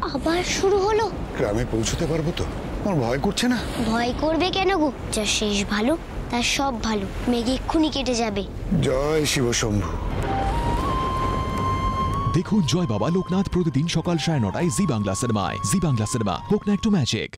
আবার শুরু হলো। গ্রামে পৌঁছতে পারবো তো? আমার ভয় করছে না। ভয় করবে কেন গো? যা শেষ ভালো তার সব ভালো। মেঘ এক্ষুনি কেটে যাবে। জয় শিব শম্ভু। দেখুন জয় বাবা লোকনাথ প্রতিদিন সকাল 9:30টায় জি বাংলা সিনেমায়। জি বাংলা সিনেমা, হোক না একটু ম্যাজিক।